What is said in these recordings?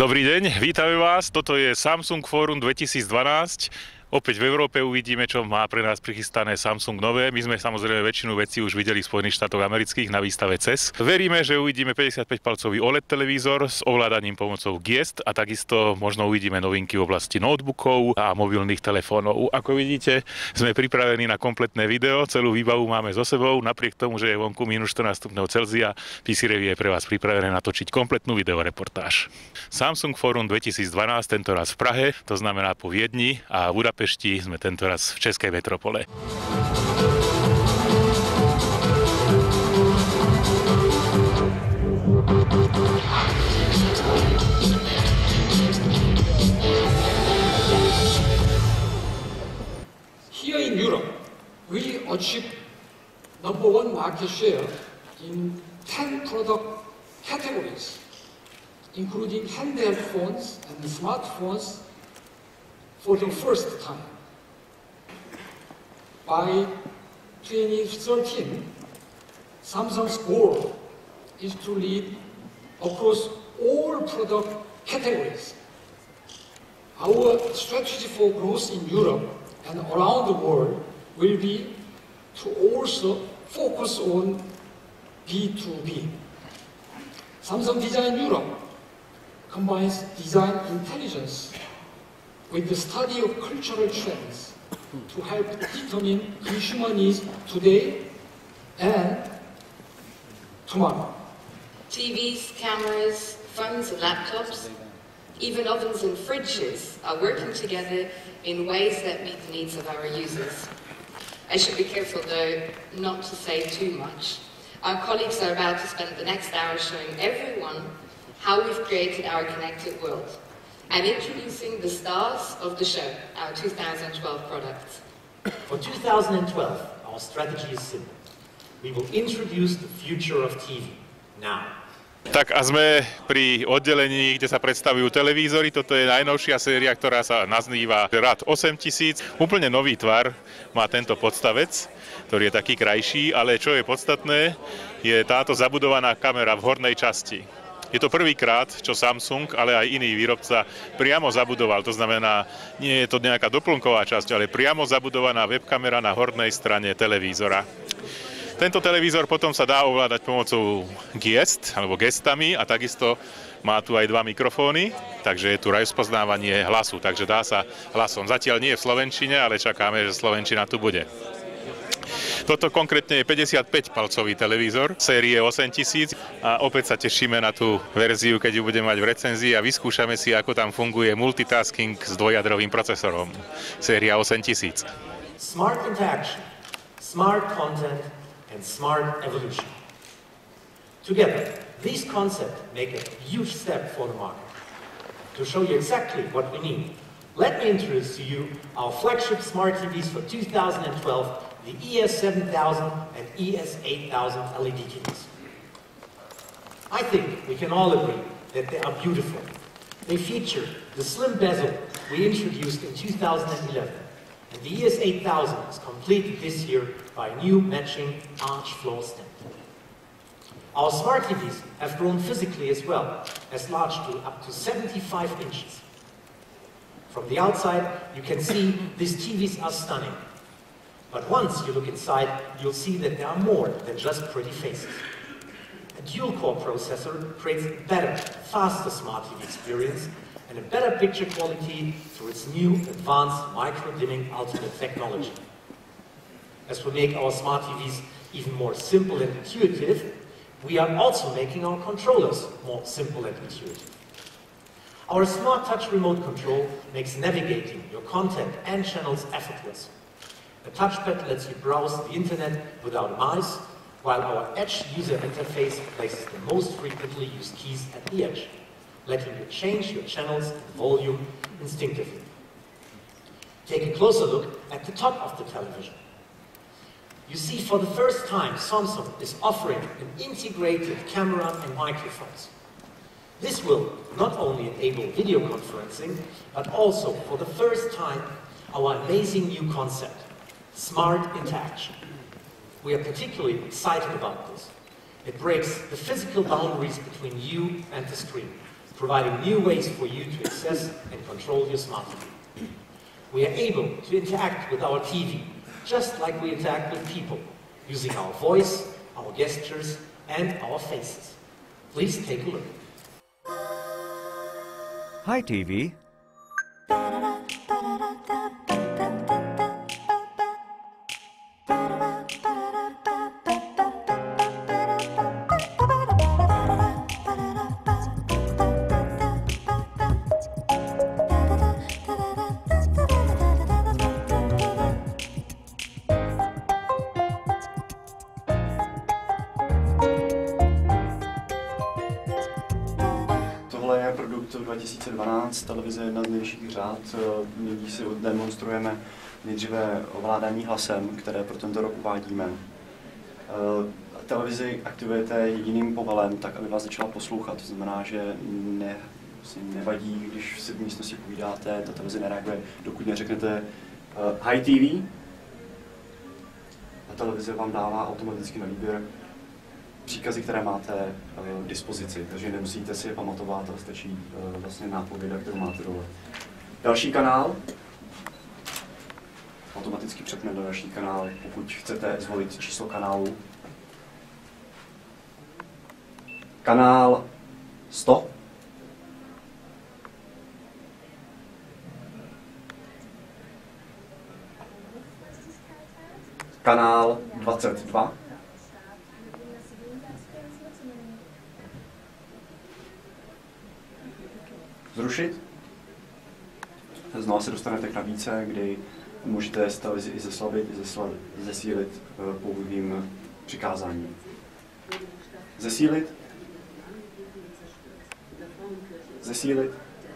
Dobrý deň, vítame vás. Toto je Samsung Forum 2012. Opäť v Európe uvidíme, čo má pre nás prichystané Samsung nové. My sme samozrejme väčšinu vecí už videli v Spojených štátoch amerických na výstave CES. Veríme, že uvidíme 55-palcový OLED televízor s ovládaním pomocou Giest a takisto možno uvidíme novinky v oblasti notebookov a mobilných telefónov. Ako vidíte, sme pripravení na kompletné video, celú výbavu máme so sebou, napriek tomu, že je vonku minus 14 stupňov Celzia. PC Review je pre vás pripravené natočiť kompletnú videoreportáž. Samsung Forum 2012, tento raz v Prahe, to znamená po Viedni, a v Budapešti sme tento raz v Českej metropole. Here in Europe, we achieved #1 market share in 10 product categories, including handheld phones and smartphones for the first time. By 2013, Samsung's goal is to lead across all product categories. Our strategy for growth in Europe and around the world will be to also focus on B2B. Samsung Design Europe combines design intelligence with the study of cultural trends to help determine consumer needs today and tomorrow. TVs, cameras, phones and laptops, even ovens and fridges are working together in ways that meet the needs of our users. I should be careful though not to say too much. Our colleagues are about to spend the next hour showing everyone how we've created our connected world and introducing the stars of the show, our 2012 products. For 2012, our strategy is simple. We will introduce the future of TV now. Tak a sme pri oddelení, kde sa predstavujú televízory. Toto je najnovšia séria, ktorá sa nazýva Rad 8000. Úplne nový tvar má tento podstavec, ktorý je taký krajší, ale čo je podstatné, je táto zabudovaná kamera v hornej časti. Je to prvýkrát, čo Samsung, ale aj iný výrobca priamo zabudoval. To znamená, nie je to nejaká doplnková časť, ale priamo zabudovaná webkamera na hornej strane televízora. Tento televízor potom sa dá ovládať pomocou Giest, alebo gestami, a takisto má tu aj dva mikrofóny, takže je tu rozpoznávanie hlasu, takže dá sa hlasom. Zatiaľ nie v slovenčine, ale čakáme, že slovenčina tu bude. Toto konkrétne je 55-palcový televízor série 8000 a opäť sa tešíme na tú verziu, keď ju budeme mať v recenzii a vyskúšame si, ako tam funguje multitasking s dvojjadrovým procesorom. Séria 8000. Smart interaction, smart content and smart evolution. Together, these concepts make a huge step for the market. To show you exactly what we need, let me introduce to you our flagship smart TVs for 2012, the ES7000 and ES8000 LED TVs. I think we can all agree that they are beautiful. They feature the slim bezel we introduced in 2011, and the ES8000 is completed this year by a new matching arch floor stand. Our smart TVs have grown physically as well, as large to up to 75 inches. From the outside, you can see these TVs are stunning. But once you look inside, you'll see that there are more than just pretty faces. A dual-core processor creates a better, faster smart TV experience and a better picture quality through its new advanced micro-dimming ultimate technology. As we make our smart TVs even more simple and intuitive, we are also making our controllers more simple and intuitive. Our Smart Touch remote control makes navigating your content and channels effortless. The touchpad lets you browse the internet without a mouse, while our Edge user interface places the most frequently used keys at the edge, letting you change your channels and volume instinctively. Take a closer look at the top of the television. You see, for the first time, Samsung is offering an integrated camera and microphones. This will not only enable video conferencing, but also, for the first time, our amazing new concept, smart interaction. We are particularly excited about this. It breaks the physical boundaries between you and the screen, providing new ways for you to access and control your smart TV. We are able to interact with our TV, just like we interact with people, using our voice, our gestures, and our faces. Please take a look. Hi, TV. Tohle je produkt 2012, televize jedna z nejvyšších řád. Nyní si demonstrujeme nejdříve ovládání hlasem, které pro tento rok uvádíme. Televizi aktivujete jediným povelem, tak aby vás začala poslouchat. To znamená, že nevadí, když si v místnosti povídáte, ta televize nereaguje, dokud neřeknete Hi TV. A televize vám dává automaticky na výběr příkazy, které máte k dispozici, takže nemusíte si je pamatovat, ale stačí vlastně nápověda, kterou máte dole. Další kanál. Automaticky přepne do další kanál, pokud chcete zvolit číslo kanálu. Kanál 100. Kanál 22. Zrušit. Znovu se dostanete k nabídce, kdy můžete televizi i zeslabit, i zesílit pouhým přikázáním. Zesílit. Zesílit.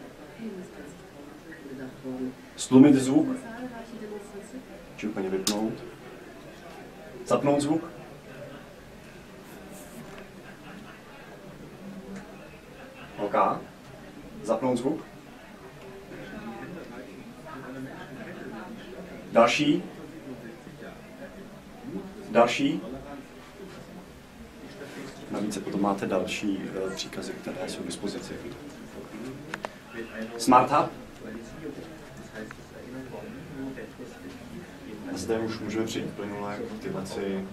Stlumit zvuk. Či úplně vypnout. Zapnout zvuk. OK. Zapnout zvuk. Další. Další. Navíc potom máte další příkazy, které jsou k dispozici. Smart Hub. A zde už můžeme přijít plynule k aktivaci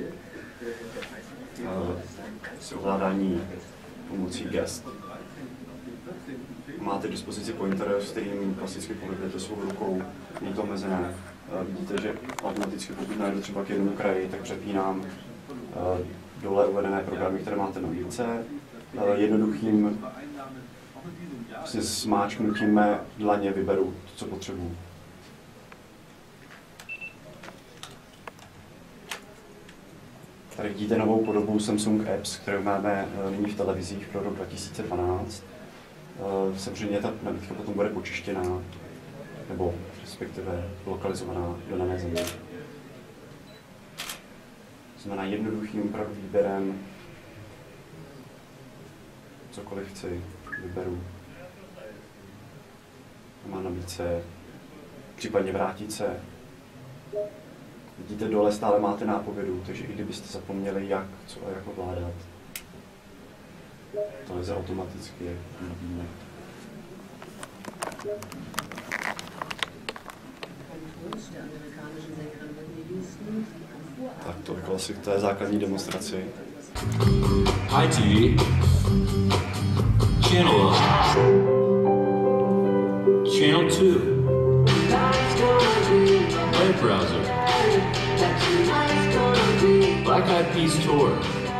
ovládání pomocí gest. Máte k dispozici pointer, s kterým klasicky pohybujete svou rukou, není to omezené. Vidíte, že automaticky pokud najdu třeba k jednomu kraji, tak přepínám dole uvedené programy, které máte na výrce. Jednoduchým vlastně smáčknutím mé dlaně vyberu to, co potřebuji. Tady vidíte novou podobu Samsung Apps, kterou máme nyní v televizích pro rok 2012. Samozřejmě ta nabídka potom bude počištěná, nebo respektive lokalizovaná do dané země. Znamená jednoduchým opravdu výběrem, cokoliv chci, vyberu. Má nabídce, případně vrátit se. Vidíte, dole stále máte nápovědu, takže i kdybyste zapomněli, jak, co a jak ovládat, televize automaticky nabídne. Tak to je základní demonstraci. Hi TV. Channel 1. Channel 2. Web browser. Black Eyed Peas Tour.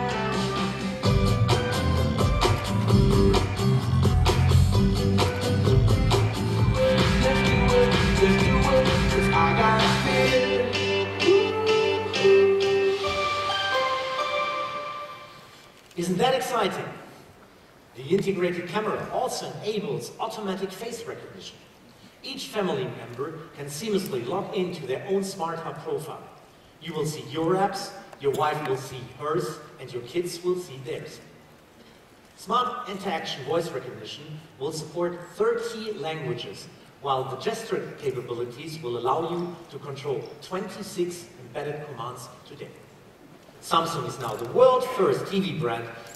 Isn't that exciting? The integrated camera also enables automatic face recognition. Each family member can seamlessly log into their own Smart Hub profile. You will see your apps, your wife will see hers, and your kids will see theirs. Smart Interaction Voice Recognition will support 30 languages, while the gesture capabilities will allow you to control 26 embedded commands today. Samsung is now the world's first TV brand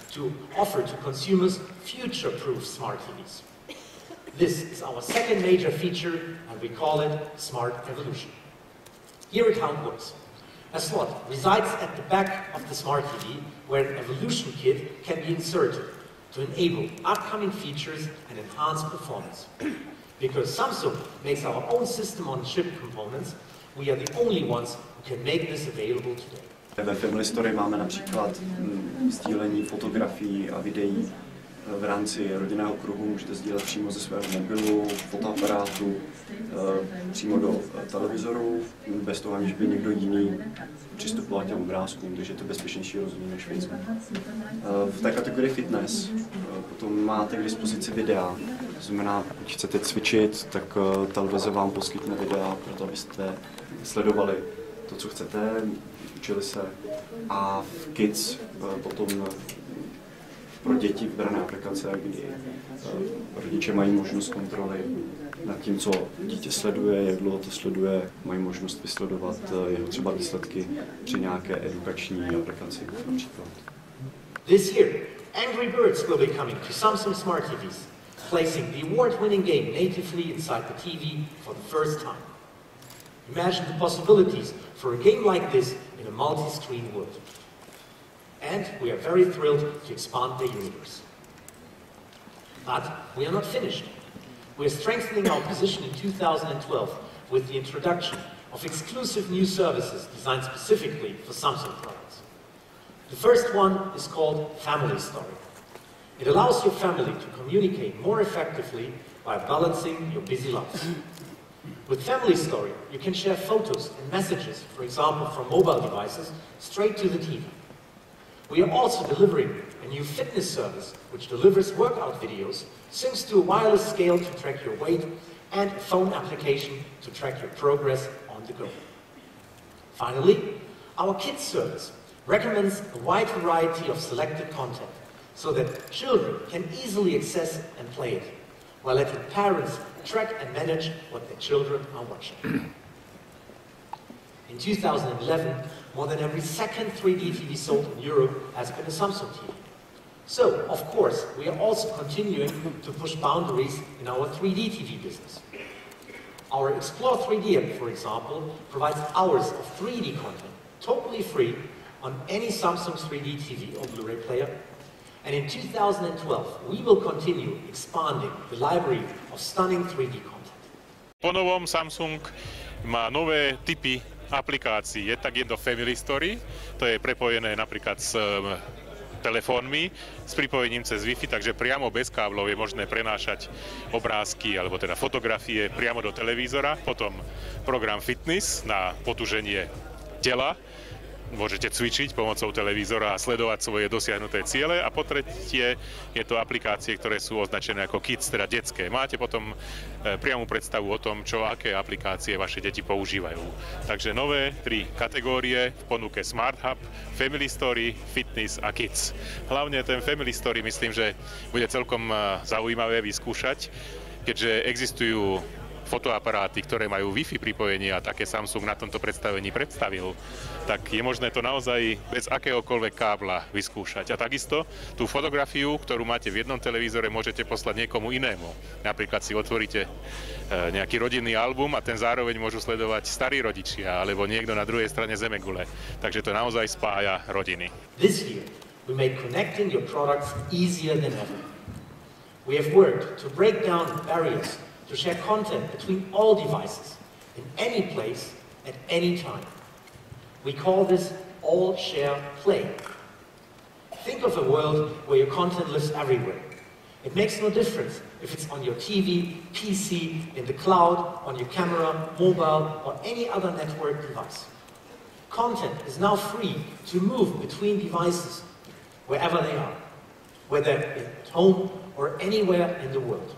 to offer to consumers future-proof smart TVs. This is our second major feature, and we call it Smart Evolution. Here it how it works. A slot resides at the back of the smart TV where an evolution kit can be inserted to enable upcoming features and enhance performance. Because Samsung makes our own system-on-chip components, we are the only ones who can make this available today. Ve Family Story máme například sdílení fotografií a videí v rámci rodinného kruhu. Můžete sdílet přímo ze svého mobilu, fotoaparátu, přímo do televizoru, bez toho, aniž by někdo jiný přistupoval k těm obrázkům, takže je to bezpečnější rozhodně než Facebook. V té kategorii fitness potom máte k dispozici videa. To znamená, pokud chcete cvičit, tak televize vám poskytne videa, proto abyste sledovali to, co chcete, učili se. A v Kids potom pro děti vybrané aplikace, kdy rodiče mají možnost kontroly nad tím, co dítě sleduje, jak dlouho to sleduje, mají možnost vysledovat jeho třeba výsledky při nějaké edukační aplikaci například. This year, Angry Birds will be coming to Samsung Smart TVs, placing the award-winning game natively inside the TV for the first time. Imagine the possibilities for a game like this in a multi-screen world. And we are very thrilled to expand the universe. But we are not finished. We are strengthening our position in 2012 with the introduction of exclusive new services designed specifically for Samsung products. The first one is called Family Story. It allows your family to communicate more effectively by balancing your busy lives. With Family Story, you can share photos and messages, for example from mobile devices, straight to the TV. We are also delivering a new fitness service which delivers workout videos, syncs to a wireless scale to track your weight, and a phone application to track your progress on the go. Finally, our Kids service recommends a wide variety of selected content so that children can easily access and play it, while letting parents track and manage what their children are watching. In 2011, more than every second 3D TV sold in Europe has been a Samsung TV. So, of course, we are also continuing to push boundaries in our 3D TV business. Our Explore 3D app, for example, provides hours of 3D content, totally free, on any Samsung 3D TV or Blu-ray player. And in 2012, we will continue expanding the library of stunning 3D content. Po novom Samsung má nové typy aplikácií. Je to Family Story, to je prepojené napríklad s telefónmi, s pripojením cez Wi-Fi, takže priamo bez káblov je možné prenášať obrázky alebo teda fotografie priamo do televízora. Potom program Fitness na potúženie tela. Môžete cvičiť pomocou televízora a sledovať svoje dosiahnuté ciele. A po tretie je to aplikácie, ktoré sú označené ako Kids, teda detské. Máte potom priamu predstavu o tom, aké aplikácie vaše deti používajú. Takže nové 3 kategórie v ponuke Smart Hub, Family Story, Fitness a Kids. Hlavne ten Family Story myslím, že bude celkom zaujímavé vyskúšať, keďže existujú fotoaparáty, ktoré majú Wi-Fi pripojenie a také Samsung na tomto predstavení predstavil, tak je možné to naozaj bez akéhokoľvek kábla vyskúšať. A takisto tú fotografiu, ktorú máte v jednom televízore, môžete poslať niekomu inému. Napríklad si otvoríte nejaký rodinný album a ten zároveň môžu sledovať starí rodičia alebo niekto na druhej strane zemegule. Takže to naozaj spája rodiny. This year, we made connecting your products easier than ever. We have worked to break down barriers to share content between all devices, in any place, at any time. We call this All Share Play. Think of a world where your content lives everywhere. It makes no difference if it's on your TV, PC, in the cloud, on your camera, mobile, or any other network device. Content is now free to move between devices, wherever they are, whether at home or anywhere in the world.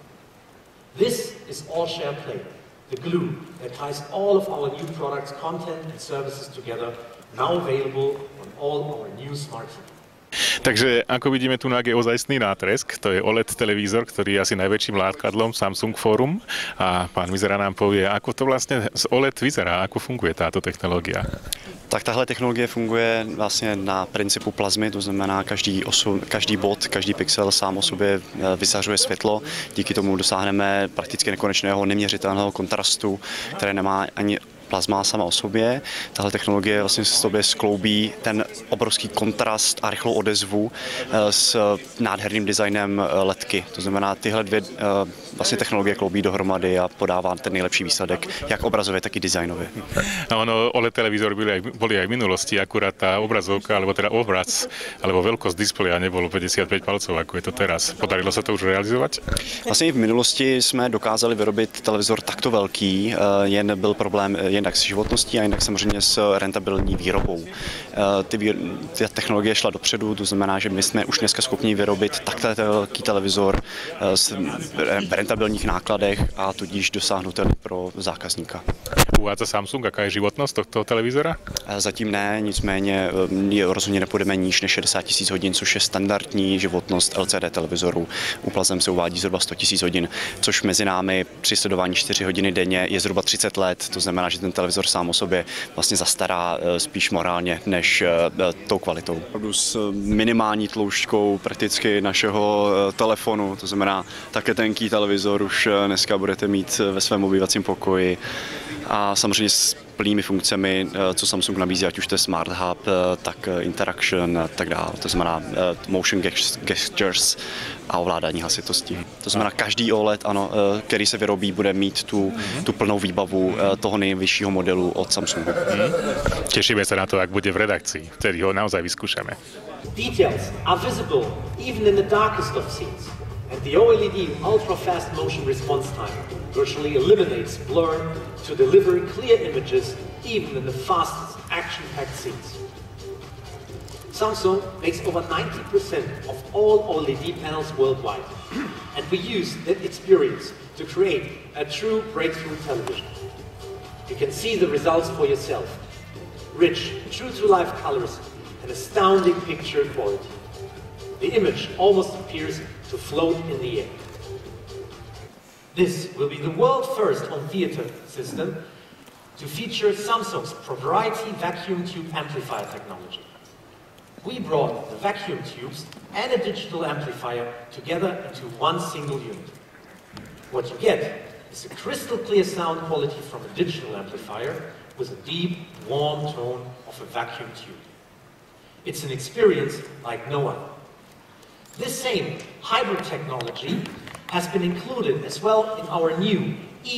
This is All Share Play, the glue that ties all of our new products, content and services together, now available on all our new smart TVs. Takže ako vidíme, tu je ozajstný nátresk, to je OLED televízor, ktorý je asi najväčším látkadlom Samsung Forum a pán Vizera nám povie, ako to vlastne z OLED vyzerá, ako funguje táto technológia. Tak tahle technologie funguje vlastně na principu plazmy, to znamená každý bod, každý pixel sám o sobě vyzařuje světlo. Díky tomu dosáhneme prakticky nekonečného neměřitelného kontrastu, které nemá ani plazma sama o sobě. Tahle technologie vlastně v sobě skloubí ten obrovský kontrast a rychlou odezvu s nádherným designem ledky. To znamená, tyhle dvě vlastně technologie kloubí dohromady a podává ten nejlepší výsledek, jak obrazově, tak i designově. A ono, OLED televízor boli aj v minulosti, akurát tá obrazovka, alebo teda obraz, alebo veľkosť displeja nebolo 55 palcov, ako je to teraz. Podarilo sa to už realizovať? Vlastně i v minulosti jsme dokázali vyrobit televizor takto velký, jen byl problém jednak s životností a jinak samozřejmě s rentabilní výrobou. Ta technologie šla dopředu, to znamená, že my jsme už dneska schopni vyrobit takhle velký televizor v rentabilních nákladech a tudíž dosáhnutelný pro zákazníka. Uvádza Samsung, aká je životnost tohto televizora? Zatím ne, nicméně rozhodně nepůjdeme níž než 60 000 hodin, což je standardní životnost LCD televizoru. U plazem se uvádí zhruba 100 000 hodin, což mezi námi při sledování 4 hodiny denně je zhruba 30 let. To znamená, že ten televizor sám o sobě vlastně zastará spíš morálně než tou kvalitou. S minimální tloušťkou prakticky našeho telefonu, to znamená také tenký televizor už dneska budete mít ve svém obývacím pokoji. A samozřejmě s plnými funkcemi, co Samsung nabízí, ať už to je Smart Hub, tak Interaction a tak dále. To znamená motion gestures a ovládání hlasitosti. To znamená, každý OLED, ano, který se vyrobí, bude mít tu plnou výbavu toho nejvyššího modelu od Samsungu. Tešíme sa na to, ak bude v redakcii, vtedy ho naozaj vyskúšame. Details are visible even in the darkest of scenes, and the OLED ultra-fast motion response time virtually eliminates blur to deliver clear images even in the fastest action-packed scenes. Samsung makes over 90% of all OLED panels worldwide, and we use that experience to create a true breakthrough television. You can see the results for yourself. Rich, true-to-life colors and astounding picture quality. The image almost appears to float in the air. This will be the world first home theater system to feature Samsung's proprietary vacuum tube amplifier technology. We brought the vacuum tubes and a digital amplifier together into one single unit. What you get is a crystal clear sound quality from a digital amplifier with a deep, warm tone of a vacuum tube. It's an experience like no other. This same hybrid technology has been included as well in our new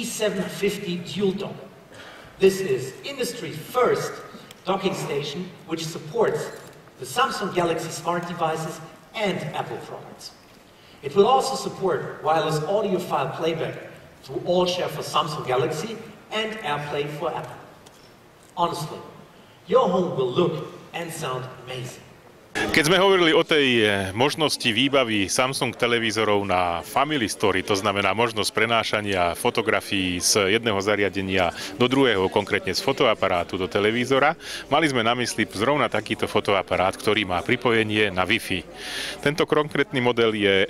E750 dual dock. This is industry's first docking station which supports the Samsung Galaxy smart devices and Apple products. It will also support wireless audiophile playback through AllShare for Samsung Galaxy and AirPlay for Apple. Honestly, your home will look and sound amazing. Keď sme hovorili o tej možnosti výbavy Samsung televízorov na Family Story, to znamená možnosť prenášania fotografií z jedného zariadenia do druhého, konkrétne z fotoaparátu do televízora, mali sme na mysli zrovna takýto fotoaparát, ktorý má pripojenie na Wi-Fi. Tento konkrétny model je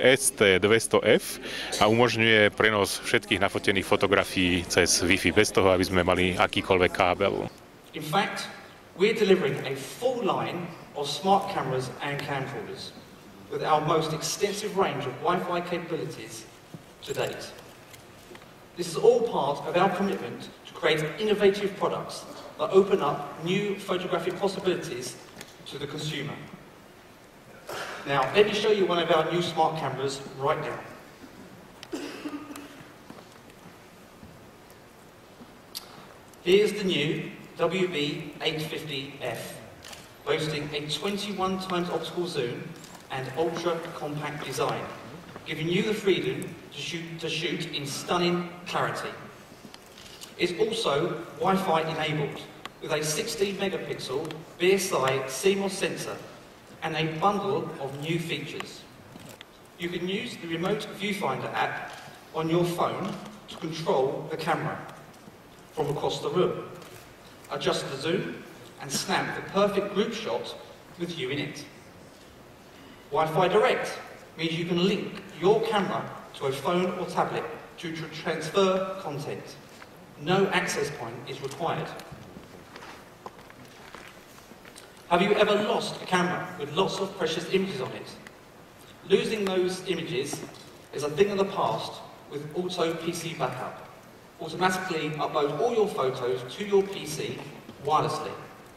ST200F a umožňuje prenos všetkých nafotených fotografií cez Wi-Fi bez toho, aby sme mali akýkoľvek kábel. In fact, we're delivering a full line of smart cameras and camcorders with our most extensive range of Wi-Fi capabilities to date. This is all part of our commitment to create innovative products that open up new photographic possibilities to the consumer. Now, let me show you one of our new smart cameras right now. Here's the new WB850F. Boasting a 21 times optical zoom and ultra-compact design, giving you the freedom to shoot in stunning clarity. It's also Wi-Fi enabled, with a 16 megapixel BSI CMOS sensor and a bundle of new features. You can use the remote viewfinder app on your phone to control the camera from across the room, adjust the zoom, and snap the perfect group shot with you in it. Wi-Fi Direct means you can link your camera to a phone or tablet to transfer content. No access point is required. Have you ever lost a camera with lots of precious images on it? Losing those images is a thing of the past with Auto PC Backup. Automatically upload all your photos to your PC wirelessly.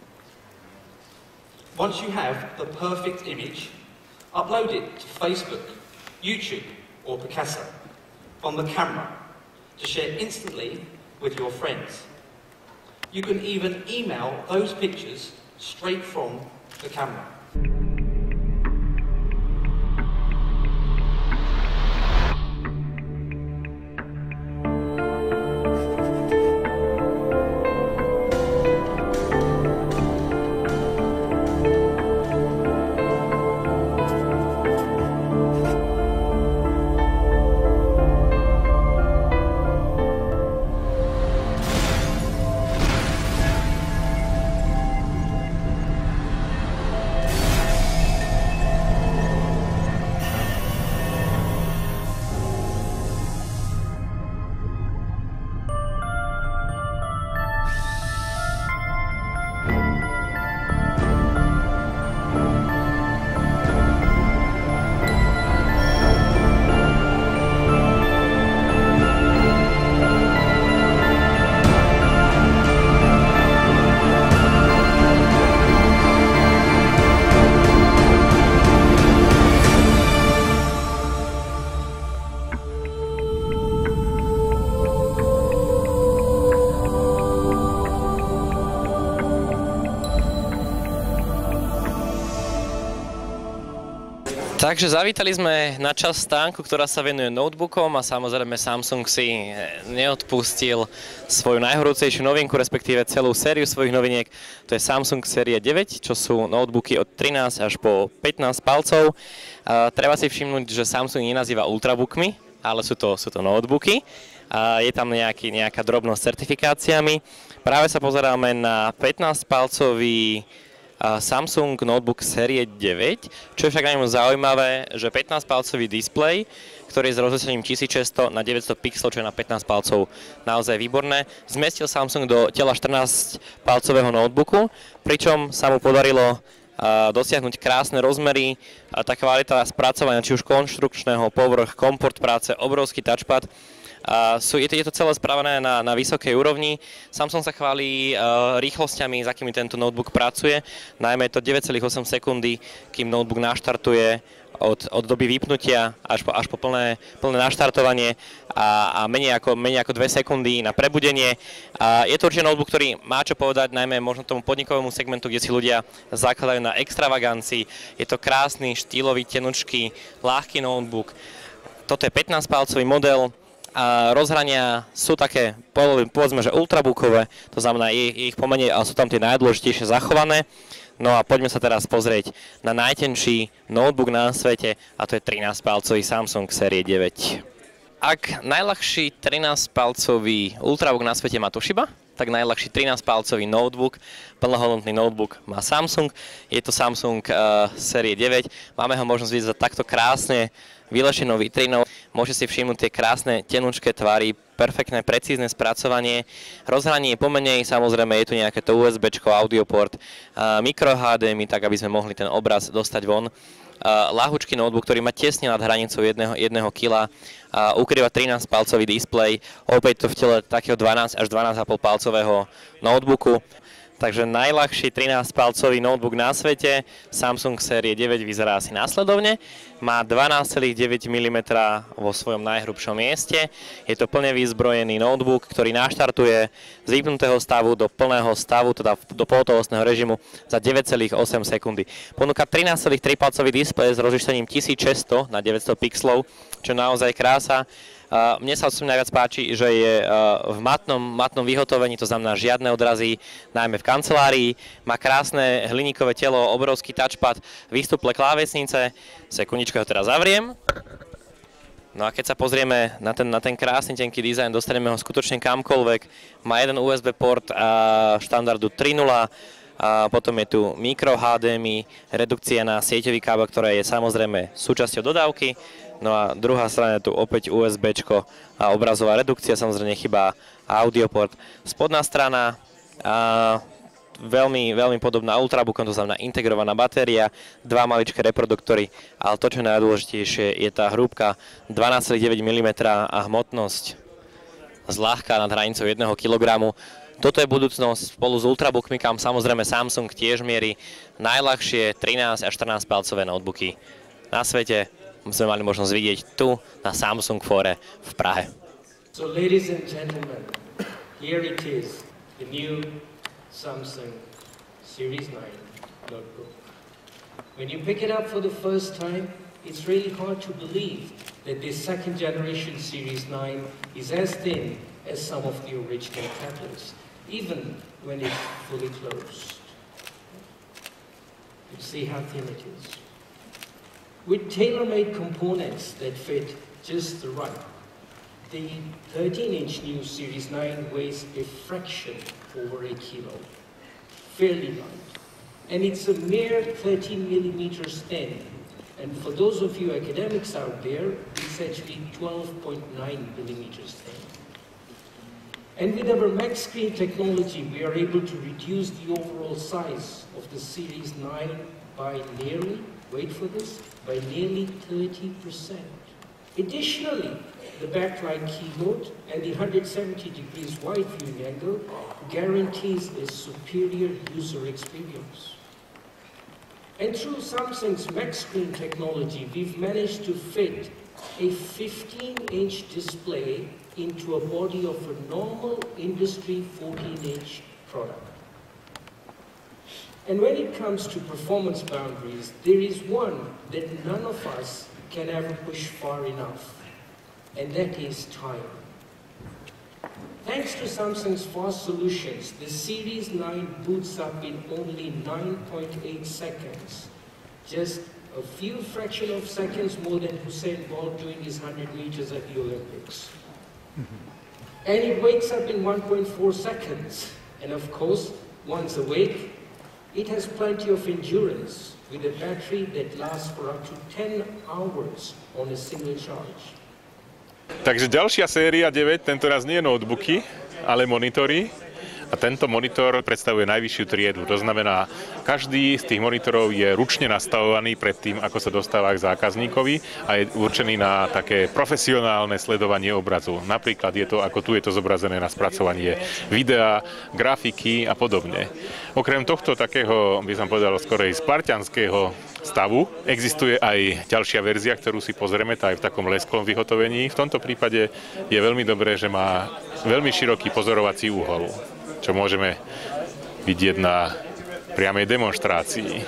Once you have the perfect image, upload it to Facebook, YouTube or Picasa from the camera to share instantly with your friends. You can even email those pictures straight from the camera. Takže zavítali sme na časť stánku, ktorá sa venuje notebookom a samozrejme Samsung si neodpustil svoju najhorúcejšiu novinku, respektíve celú sériu svojich noviniek. To je Samsung série 9, čo sú notebooky od 13 až po 15 palcov. Treba si všimnúť, že Samsung nenazýva ultrabookmi, ale sú to notebooky. Je tam nejaká drobnosť s certifikáciami. Práve sa pozeráme na 15-palcový Samsung notebook série 9, čo je však najmä zaujímavé, že 15-palcový displej, ktorý je s rozlišením 1600 na 900 pixelov, čo je na 15 palcov naozaj výborné, zmestil Samsung do tela 14-palcového notebooku, pričom sa mu podarilo dosiahnuť krásne rozmery, tá kvalita spracovania, či už konštrukčného, povrch, komfort práce, obrovský touchpad. Je to celé spravené na vysokej úrovni. Samsung sa chválí rýchlosťami, s akými tento notebook pracuje. Najmä je to 9,8 sekundy, kým notebook naštartuje od doby vypnutia až po plné naštartovanie a menej ako 2 sekundy na prebudenie. Je to určite notebook, ktorý má čo povedať, najmä možno tomu podnikovému segmentu, kde si ľudia zakladajú na extravagancii. Je to krásny, štýlový, tenučký, ľahký notebook. Toto je 15-palcový model. A rozhrania sú také, povedzme, že ultrabookové, to znamená, je ich pomenej, ale sú tam tie najdôležitejšie zachované. No a poďme sa teraz pozrieť na najtenší notebook na svete, a to je 13-palcový Samsung série 9. Ak najľahší 13-palcový ultrabook na svete má Toshiba, tak najľahší 13-palcový notebook, plnohodnotný notebook má Samsung. Je to Samsung série 9. Máme ho možnosť vidieť za takto krásne vylešenou vitrínou. Môžete si všimnúť tie krásne tenučké tvary, perfektné, precízne spracovanie. Rozhranie je pomenej, samozrejme je tu nejaké to USBčko, audioport, micro HDMI, tak aby sme mohli ten obraz dostať von. Ľahučký notebook, ktorý má tesne nad hranicou 1 kg, ukrýva 13-palcový displej, opäť to v tele takého 12 až 12,5 palcového notebooku. Takže najľahší 13-palcový notebook na svete, Samsung série 9, vyzerá asi následovne. Má 12,9 mm vo svojom najhrubšom mieste. Je to plne vyzbrojený notebook, ktorý naštartuje z vypnutého stavu do plného stavu, teda do pohotovostného režimu za 9,8 sekundy. Ponúka 13,3-palcový displej s rozlišením 1600 na 900 pixelov, čo je naozaj krása. Mne sa osobne najviac páči, že je v matnom vyhotovení, to znamená žiadne odrazy, najmä v kancelárii. Má krásne hliníkové telo, obrovský touchpad, výstuplé klávesnice. Sekundičku, ho teraz zavriem. No a keď sa pozrieme na ten krásny tenký dizajn, dostaneme ho skutočne kamkoľvek. Má jeden USB port štandardu 3.0, A potom je tu mikro HDMI, redukcia na sieťový kábel, ktorá je samozrejme súčasťou dodávky. No a druhá strana je tu opäť USBčko a obrazová redukcia, samozrejme chýba audioport. Spodná strana veľmi podobná Ultrabookom, to znamená integrovaná batéria, dva maličké reproduktory, ale to, čo je najdôležitejšie, je tá hrúbka 12,9 mm a hmotnosť zľahka nad hranicou 1 kg. Toto je budúcnosť spolu s Ultrabookmi, kam samozrejme Samsung tiež mierí najľahšie 13 až 14 palcové notebooky na svete. Sme mali možnosť vidieť tu na Samsung Fore v Prahe. So ladies and gentlemen, here it is, the new Samsung Series 9 notebook. When you pick it up for the first time, it's really hard to believe that this second generation Series 9 is as thin as some of the original tablets, even when it's fully closed. You see how thin it is. With tailor-made components that fit just the right, the 13-inch new Series 9 weighs a fraction over a kilo, fairly light. And it's a mere 13 millimeters thin. And for those of you academics out there, it's actually 12.9 millimeters thin. And with our Max Screen technology, we are able to reduce the overall size of the Series 9 by nearly, wait for this, by nearly 30%. Additionally, the backlight keyboard and the 170 degrees wide viewing angle guarantees a superior user experience. And through Samsung's Max Screen technology, we've managed to fit a 15-inch display into a body of a normal industry 14-inch product. And when it comes to performance boundaries, there is one that none of us can ever push far enough, and that is time. Thanks to Samsung's fast solutions, the Series 9 boots up in only 9.8 seconds, just a few fraction of seconds more than Usain Bolt doing his 100 meters at the Olympics. And it wakes up in 1.4 seconds. And of course, once awake, it has plenty of endurance with a battery that lasts for up to 10 hours on a single charge. Takže ďalšia séria 9, tentoraz nie notebooky, ale monitory. A tento monitor predstavuje najvyššiu triedu. To znamená, každý z tých monitorov je ručne nastavovaný pred tým, ako sa dostáva k zákazníkovi a je určený na také profesionálne sledovanie obrazu. Napríklad je to, ako tu je to zobrazené na spracovanie videa, grafiky a podobne. Okrem tohto takého, by som povedal, skorej spartianského stavu, existuje aj ďalšia verzia, ktorú si pozrieme, tá je v takom lesklom vyhotovení. V tomto prípade je veľmi dobré, že má veľmi široký pozorovací úhol, čo môžeme vidieť na priamej demonštrácii.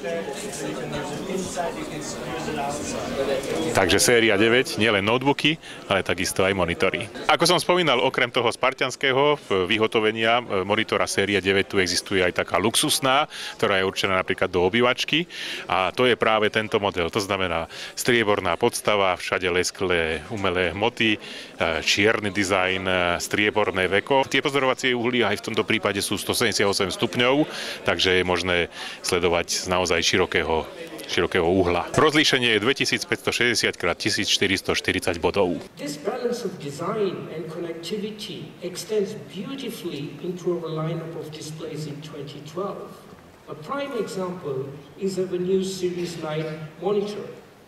Takže séria 9, nielen notebooky, ale takisto aj monitory. Ako som spomínal, okrem toho spartianského vyhotovenia monitora série 9 tu existuje aj taká luxusná, ktorá je určená napríklad do obývačky a to je práve tento model. To znamená strieborná podstava, všade lesklé umelé hmoty, čierny dizajn, strieborné veko. Tie pozorovacie uhly aj v tomto prípade sú 178 stupňov, takže je možné sledovať z naozaj širokého uhla. Rozlíšenie je 2560x1440 bodov. This balance of design and connectivity extends beautifully into our lineup of displays in 2012. A prime example is our new Series 9 monitor.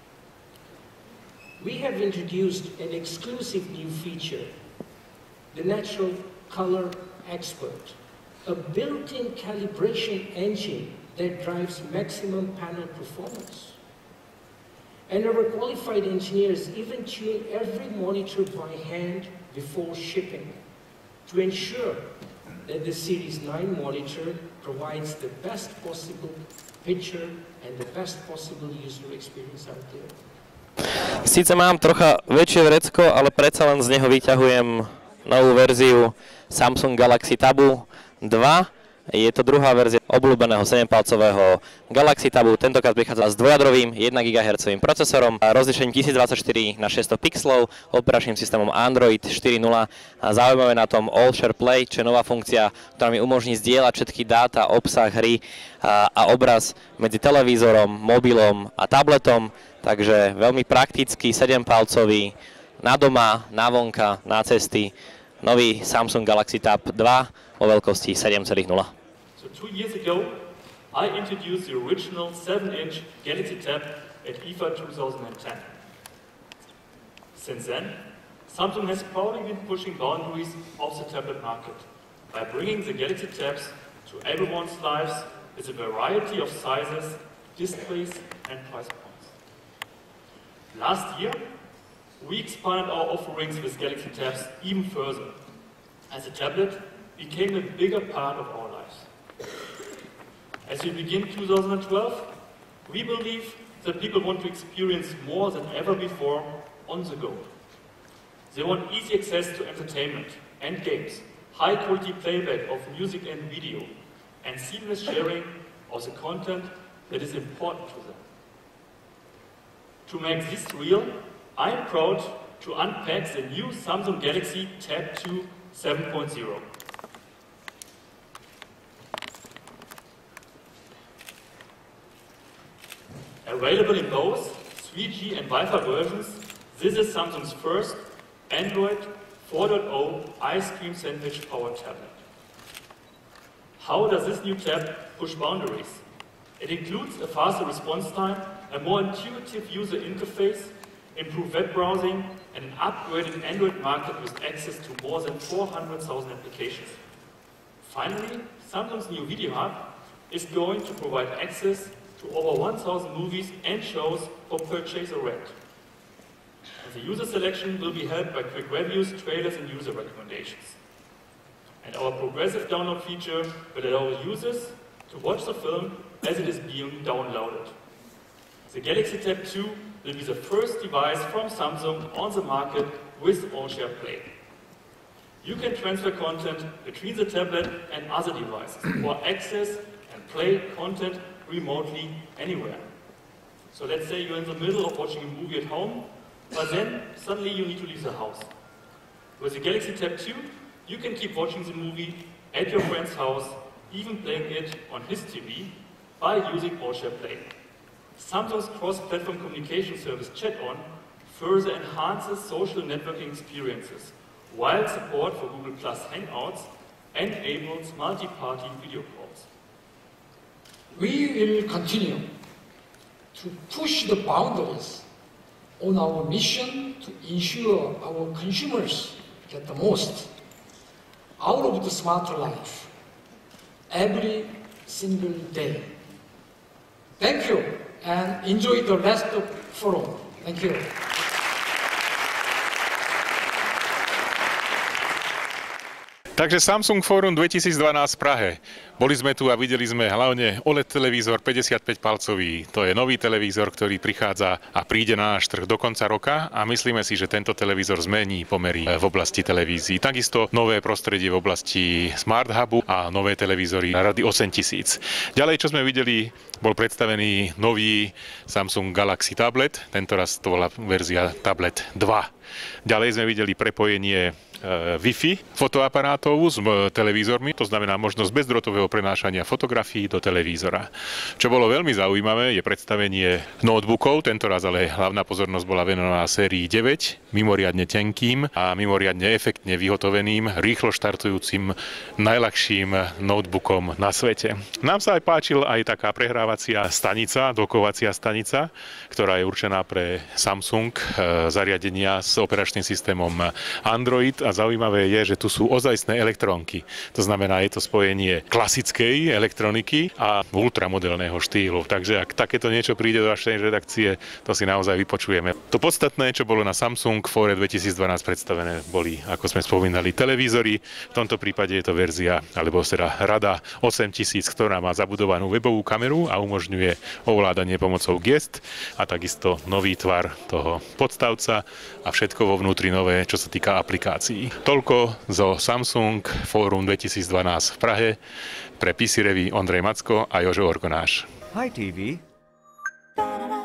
We have introduced an exclusive new feature, the Natural Color Expert, a built-in calibration engine that drives maximum panel performance. And our qualified engineers even tune every monitor by hand before shipping to ensure that the Series 9 monitor provides the best possible picture and the best possible user experience out there. Sice mám trocha väčšie vrecko, ale predsa len z neho vyťahujem novú verziu Samsung Galaxy Tabu 2. Je to druhá verzia obľúbeného 7-palcového Galaxy Tabu, tentokrát prichádza s dvojjadrovým 1 GHz procesorom, rozlišením 1024 na 600 pixelov, operačným systémom Android 4.0 a zaujímavé na tom All Share Play, čo je nová funkcia, ktorá mi umožní zdieľať všetky dáta, obsah, hry a obraz medzi televízorom, mobilom a tabletom, takže veľmi praktický 7-palcový na doma, na vonka, na cesty, nový Samsung Galaxy Tab 2 o veľkosti 7,0. So 2 years ago, I introduced the original 7-inch Galaxy Tab at IFA 2010. Since then, Samsung has proudly been pushing boundaries of the tablet market by bringing the Galaxy Tabs to everyone's lives with a variety of sizes, displays and price points. Last year, we expanded our offerings with Galaxy Tabs even further, as the tablet became a bigger part of our lives. As we begin 2012, we believe that people want to experience more than ever before on the go. They want easy access to entertainment and games, high-quality playback of music and video, and seamless sharing of the content that is important to them. To make this real, I'm proud to unpack the new Samsung Galaxy Tab 2 7.0. Available in both 3G and Wi-Fi versions, this is Samsung's first Android 4.0 ice cream sandwich powered tablet. How does this new tab push boundaries? It includes a faster response time, a more intuitive user interface, improved web browsing, and an upgraded Android market with access to more than 400,000 applications. Finally, Samsung's new Video Hub is going to provide access to over 1,000 movies and shows for purchase or rent. And the user selection will be helped by quick reviews, trailers, and user recommendations. And our progressive download feature will allow users to watch the film as it is being downloaded. The Galaxy Tab 2 will be the first device from Samsung on the market with All Share Play. You can transfer content between the tablet and other devices, or access and play content remotely anywhere. So let's say you're in the middle of watching a movie at home, but then suddenly you need to leave the house. With the Galaxy Tab 2, you can keep watching the movie at your friend's house, even playing it on his TV by using All Share Play. Samsung's cross-platform communication service Chat-On further enhances social networking experiences, while support for Google Plus Hangouts enables multi-party video calls. We will continue to push the boundaries on our mission to ensure our consumers get the most out of the smarter life every single day. Thank you and enjoy the rest of the forum. Thank you. Takže Samsung Forum 2012 v Prahe. Boli sme tu a videli sme hlavne OLED televízor 55-palcový. To je nový televízor, ktorý prichádza a príde na náš trh do konca roka a myslíme si, že tento televízor zmení pomery v oblasti televízií. Takisto nové prostredie v oblasti Smart Hubu a nové televízory Rady 8000. Ďalej, čo sme videli, bol predstavený nový Samsung Galaxy Tablet. Tentoraz to bola verzia Tablet 2. Ďalej sme videli prepojenie Wi-Fi fotoaparátov s televízormi, to znamená možnosť bezdrôtového prenášania fotografií do televízora. Čo bolo veľmi zaujímavé, je predstavenie notebookov, tentoraz ale hlavná pozornosť bola venovaná sérii 9, mimoriadne tenkým a mimoriadne efektne vyhotoveným, rýchlo štartujúcim, najľahším notebookom na svete. Nám sa aj páčil aj taká prehrávacia stanica, dokovacia stanica, ktorá je určená pre Samsung zariadenia s operačným systémom Android. A zaujímavé je, že tu sú ozajstné elektrónky. To znamená, je to spojenie klasickej elektroniky a ultramoderného štýlu. Takže ak takéto niečo príde do vašej redakcie, to si naozaj vypočujeme. To podstatné, čo bolo na Samsung Fore 2012 predstavené, boli, ako sme spomínali, televízory. V tomto prípade je to verzia, alebo teda Rada 8000, ktorá má zabudovanú webovú kameru a umožňuje ovládanie pomocou gest a takisto nový tvar toho podstavca a všetko vo vnútri nové, čo sa týka aplikácií. technológií. Toľko zo Samsung Fórum 2012 v Prahe. Pre PC Review Ondrej Macko a Jožo Orgonáš. Hi TV.